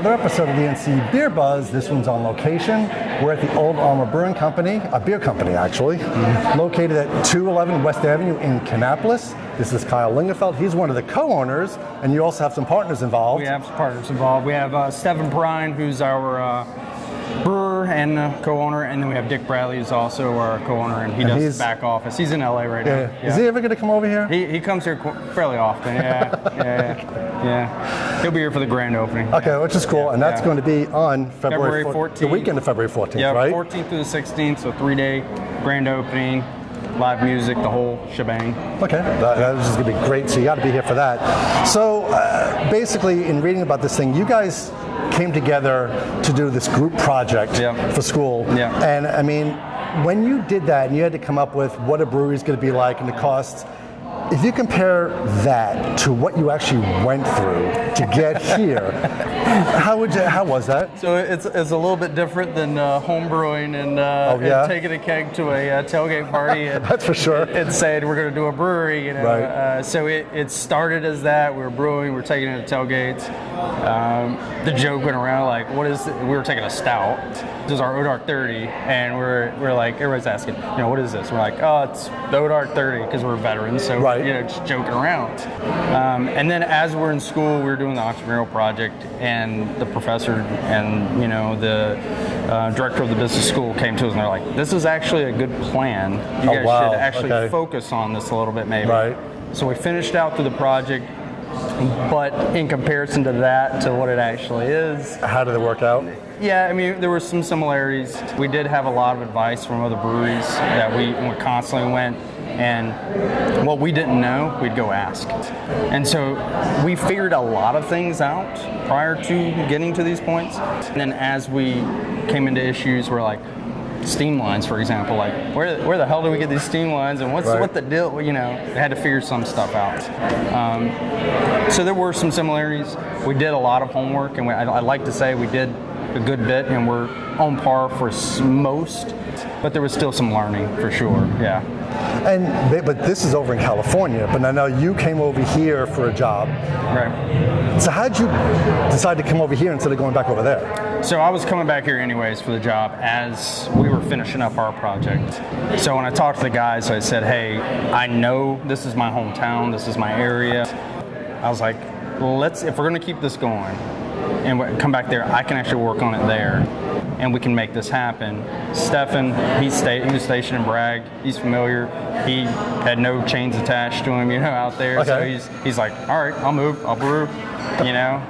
another episode of the NC Beer Buzz. This one's on location. We're at the Old Armor Brewing Company, a beer company actually, located at 211 West Avenue in Kannapolis. This is Kyle Lingenfeld. He's one of the co-owners, and you also have some partners involved. We have some partners involved. We have Stephen Brine, who's our brewer and co-owner, and then we have Dick Bradley, who's also our co-owner, and he does the back office. He's in LA right now. Yeah. Is he ever going to come over here? He comes here fairly often. Yeah. He'll be here for the grand opening. Okay, which is cool, and that's going to be on February 14th. The weekend of February 14th, yeah, right? 14th through the 16th, so 3-day grand opening, live music, the whole shebang. Okay, that is going to be great, so you got to be here for that. So basically, in reading about this thing, you guys came together to do this group project for school. Yeah. And I mean, when you did that and you had to come up with what a brewery is going to be like and the costs, if you compare that to what you actually went through to get here, how was that? So it's a little bit different than home brewing and taking a keg to a tailgate party. And, that's for sure. And saying we're going to do a brewery, you know. Right. So it started as that. We were brewing, we were taking it to tailgates. The joke went around like, what is it? We were taking a stout. This is our Odark 30, and we're like, everybody's asking, you know, what is this? We're like, oh, it's the Odark 30 because we're veterans, so you know, just joking around. And then as we're in school, we were doing the entrepreneurial project, and the professor and, you know, the director of the business school came to us and they're like, this is actually a good plan. You guys should actually focus on this a little bit, maybe. Right. So we finished out through the project. But in comparison to that, to what it actually is. How did it work out? Yeah, I mean, there were some similarities. We did have a lot of advice from other breweries that we constantly went, and what we didn't know, we'd go ask. And so we figured a lot of things out prior to getting to these points. And then as we came into issues, we're like, steam lines, for example, like where the hell do we get these steam lines, and what the deal? You know, they had to figure some stuff out. So there were some similarities. We did a lot of homework, and I'd like to say we did a good bit, and we're on par for most, but there was still some learning for sure. Yeah. But this is over in California, but I know you came over here for a job. Right. So how'd you decide to come over here instead of going back over there? So I was coming back here anyways for the job as we were finishing up our project. So when I talked to the guys, I said, hey, I know this is my hometown, this is my area. I was like, well, if we're gonna keep this going and come back there, I can actually work on it there and we can make this happen. Stefan, he was stationed in Bragg, he's familiar. He had no chains attached to him, you know, out there. Okay. So he's like, all right, I'll move, I'll brew, you know.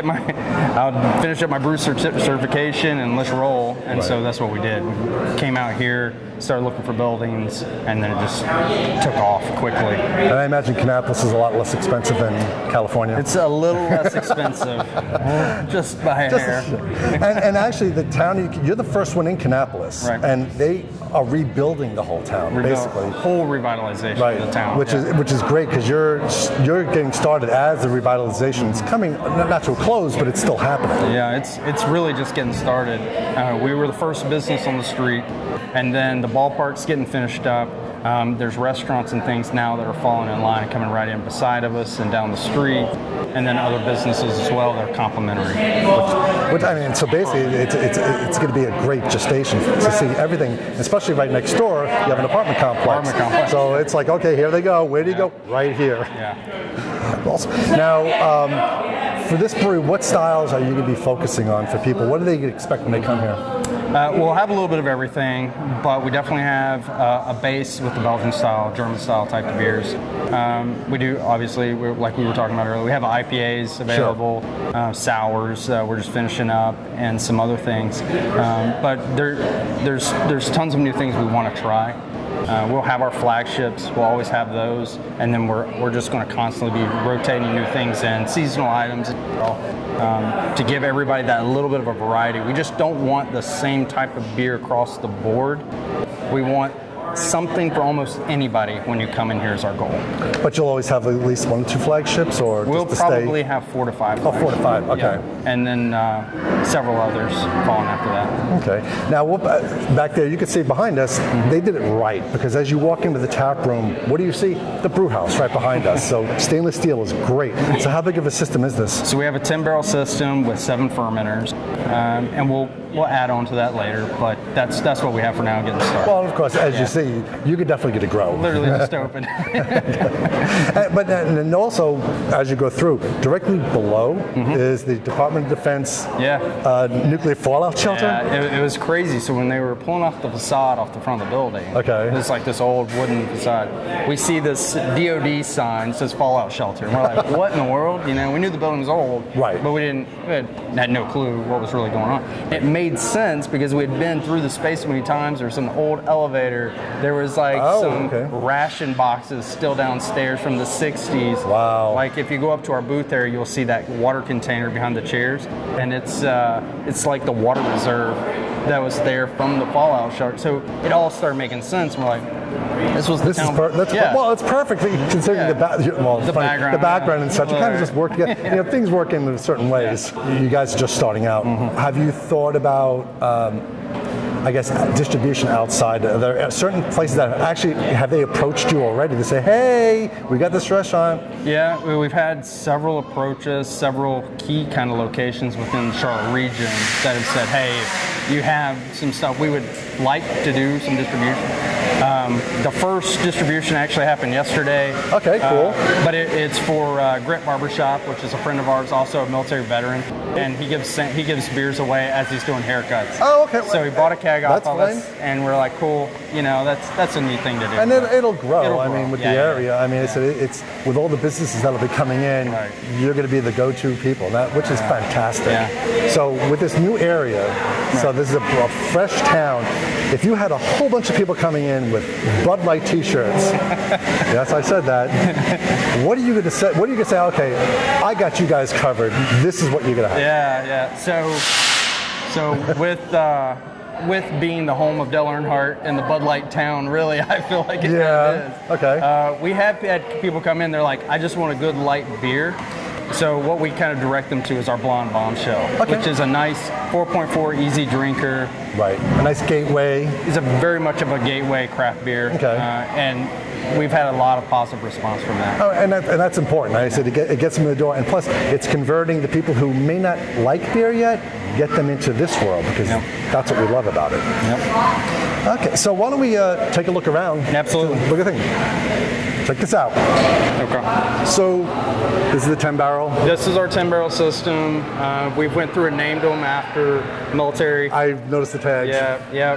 I'll finish up my brew certification and let's roll. And so that's what we did. We came out here, started looking for buildings, and then it just took off quickly. And I imagine Kannapolis is a lot less expensive than California. It's a little less expensive, just by a hair. And actually, the town, you're the first one in Kannapolis, and they are rebuilding the whole town, basically. Whole revitalization of the town. Which is great, because you're getting started as the revitalization. It's coming, not to a close, but it's still happening. Yeah, it's really just getting started. We were the first business on the street, and then the ballpark's getting finished up. There's restaurants and things now that are falling in line and coming right in beside of us and down the street, and then other businesses as well that are complimentary. Which I mean, so basically, it's going to be a great gestation to see everything, especially right next door. You have an apartment complex. So it's like, okay, here they go. Where do you go? Right here. Yeah. Awesome. Now, for this brewery, what styles are you going to be focusing on for people? What do they expect when they come here? We'll have a little bit of everything, but we definitely have a base with the Belgian style, German style type of beers. We do, obviously, like we were talking about earlier, we have IPAs available, sours, we're just finishing up, and some other things. But there's tons of new things we want to try. We'll have our flagships, we'll always have those, and then we're just going to constantly be rotating new things in, seasonal items, to give everybody that little bit of a variety. We just don't want the same type of beer across the board. We want something for almost anybody when you come in here is our goal. But you'll always have at least 1 or 2 flagships, or we'll just to probably stay? have 4 to 5. Oh, 4 to 5. Okay. Yeah. And then several others following after that. Okay. Now, back there, you can see behind us, they did it right, because as you walk into the tap room, what do you see? The brew house right behind us. So stainless steel is great. So how big of a system is this? So we have a 10-barrel system with 7 fermenters, and we'll add on to that later. But that's what we have for now, getting started. Well, of course, as you see, you could definitely get a grow. Literally just open. But then also, as you go through, directly below is the Department of Defense nuclear fallout shelter. Yeah, it was crazy. So when they were pulling off the facade off the front of the building, it's like this old wooden facade. We see this DOD sign that says fallout shelter, and we're like, what in the world? You know, we knew the building was old, right? But we had no clue what was really going on. It made sense because we had been through the space so many times. There was an old elevator. There was like some ration boxes still downstairs from the 60s. Wow. Like if you go up to our booth there, you'll see that water container behind the chairs, and it's like the water reserve that was there from the fallout shelter. So it all started making sense. We're like, this was the town. Well, it's perfect considering the background and such. Well, you kind of just work together. You know, things work in certain ways. You guys are just starting out. Have you thought about, I guess, distribution outside? Are there certain places that actually have they approached you already to say, hey, we got this restaurant? Yeah, we've had several approaches, several key kind of locations within the Charlotte region that have said, hey, if you have some stuff, we would like to do some distribution. The first distribution actually happened yesterday. Okay, cool. But it's for Grit Barbershop, which is a friend of ours, also a military veteran, and he gives beers away as he's doing haircuts. Oh, okay. So he bought a keg off of us, and we're like, cool. You know, that's a neat thing to do. And it'll grow. It'll I grow. mean, with the area. I mean, it's with all the businesses that'll be coming in, you're going to be the go-to people, which is fantastic. Yeah. So with this new area, so this is a fresh town. If you had a whole bunch of people coming in with Bud Light T-shirts, yes, I said that. What are you going to say? What are you going to say? Okay, I got you guys covered. This is what you're going to have. Yeah. So with being the home of Dale Earnhardt and the Bud Light town, really, I feel like it is. Okay. We have had people come in. They're like, I just want a good light beer. So what we kind of direct them to is our Blonde Bombshell, which is a nice 4.4 easy drinker. Right, a nice gateway. It's very much of a gateway craft beer. Okay. And we've had a lot of positive response from that. Oh, and that's important. I said it gets them in the door, and plus it's converting the people who may not like beer yet, get them into this world, because that's what we love about it. Yep. Okay, so why don't we take a look around? Absolutely. Look at the thing. Check this out. Okay. So this is the 10-barrel? This is our 10-barrel system. We went through and named them after military. I've noticed the tags. Yeah.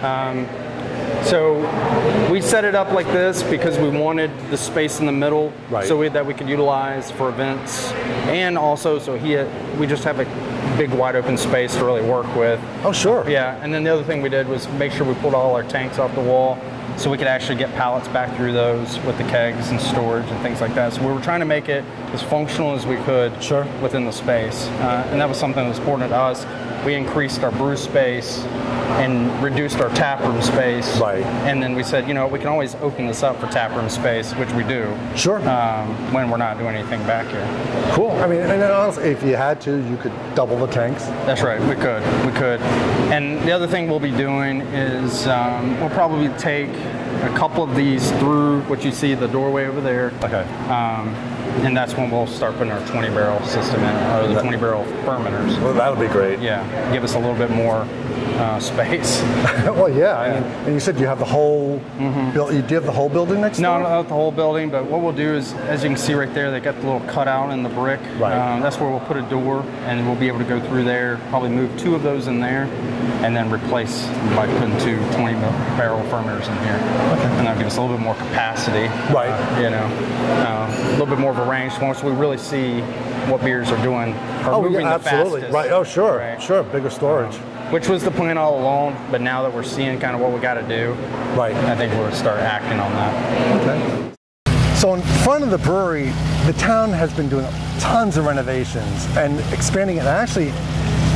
So we set it up like this because we wanted the space in the middle, so that we could utilize for events, and also so we just have a big wide open space to really work with. Oh, sure. Yeah, and then the other thing we did was make sure we pulled all our tanks off the wall, so we could actually get pallets back through those with the kegs and storage and things like that. So we were trying to make it as functional as we could within the space. And that was something that was important to us. We increased our brew space and reduced our taproom space. Right. And then we said, you know, we can always open this up for taproom space, which we do. Sure. When we're not doing anything back here. Cool. I mean, and honestly, if you had to, you could double the tanks. That's right. We could. And the other thing we'll be doing is we'll probably take a couple of these through what you see the doorway over there. Okay. And that's when we'll start putting our 20-barrel system in, or the 20-barrel fermenters. Well, that'll be great. Yeah, give us a little bit more space. Well, yeah. I mean, and you said you have the whole building. Do you have the whole building next door? No, not the whole building. But what we'll do is, as you can see right there, they got the little cutout in the brick. Right. That's where we'll put a door, and we'll be able to go through there. Probably move 2 of those in there, and then replace by putting 2 20-barrel fermenters in here. Okay. And that'll give us a little bit more capacity. Right. A little bit more of a range once we really see what beers are doing. Moving the fastest. Right. Oh, sure. Right. Sure. Bigger storage. Which was the plan all along, but now that we're seeing kind of what we got to do, I think we'll start acting on that. Okay. So in front of the brewery, the town has been doing tons of renovations and expanding it. And actually,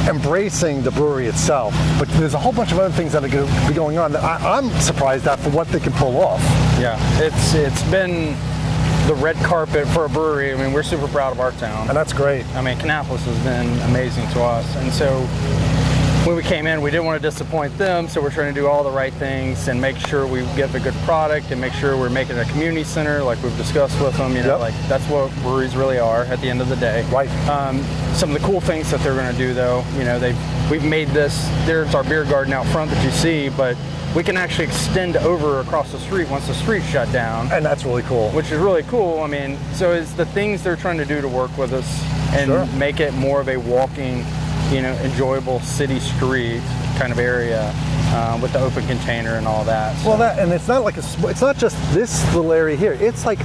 embracing the brewery itself, but there's a whole bunch of other things that are going to be going on that I'm surprised at for what they can pull off. Yeah, it's been the red carpet for a brewery. I mean, we're super proud of our town. And that's great. I mean, Kannapolis has been amazing to us. And so when we came in, we didn't want to disappoint them, so we're trying to do all the right things and make sure we give a good product and make sure we're making it a community center like we've discussed with them. You know, like that's what breweries really are at the end of the day. Right. Some of the cool things that they're going to do, though, you know, we've made this, there's our beer garden out front that you see, but we can actually extend over across the street once the street's shut down. And that's really cool. Which is really cool. I mean, so it's the things they're trying to do to work with us and make it more of a walking, you know, enjoyable city street kind of area with the open container and all that. So. Well, and it's not like it's not just this little area here. It's like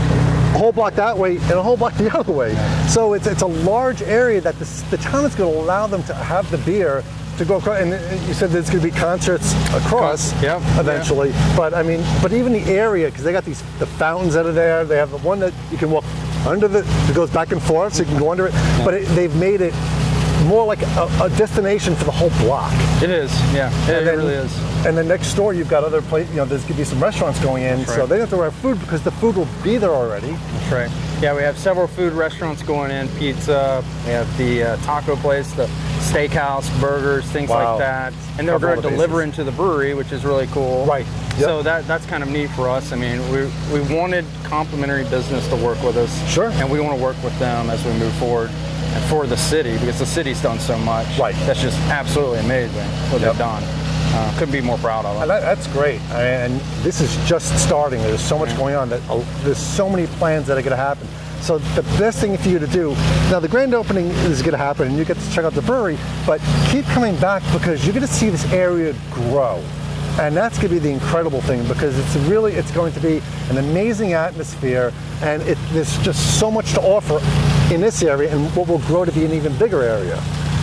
a whole block that way and a whole block the other way. So it's a large area that the town is going to allow them to have the beer to go across. And you said there's going to be concerts across eventually. Yeah. But I mean, but even the area, because they got the fountains that are there. They have the one that you can walk under it goes back and forth, so you can go under it. Yeah. But they've made it more like a destination for the whole block. It is, yeah. It really is. And then next door, you've got other places. You know, there's going to be some restaurants going in, so they don't have to have food because the food will be there already. That's right. Yeah, we have several food restaurants going in. Pizza. We have the taco place, the steakhouse, burgers, things like that. And they're going to deliver into the brewery, which is really cool. Right. Yep. So that's kind of neat for us. I mean, we wanted complementary business to work with us. Sure. And we want to work with them as we move forward. And for the city, because the city's done so much. Right. That's just absolutely amazing what they've done. Couldn't be more proud of them. And that's great. And this is just starting. There's so much going on. There's so many plans that are going to happen. So the best thing for you to do, now the grand opening is going to happen and you get to check out the brewery, but keep coming back because you're going to see this area grow. And that's going to be the incredible thing because it's going to be an amazing atmosphere and there's just so much to offer in this area and what will grow to be an even bigger area.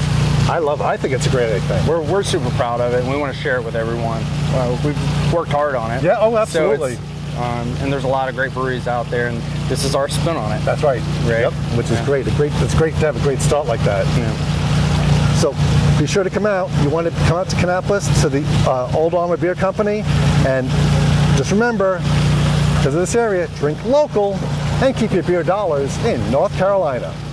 I think it's a great thing. We're super proud of it and we want to share it with everyone. We've worked hard on it. Yeah, oh, absolutely. So and there's a lot of great breweries out there and this is our spin on it. That's right. Yep, which is great. It's great to have a great start like that. Yeah. So be sure to come out. You want to come out to Kannapolis, to the Old Armor Beer Company, and just remember, because of this area, drink local and keep your beer dollars in North Carolina.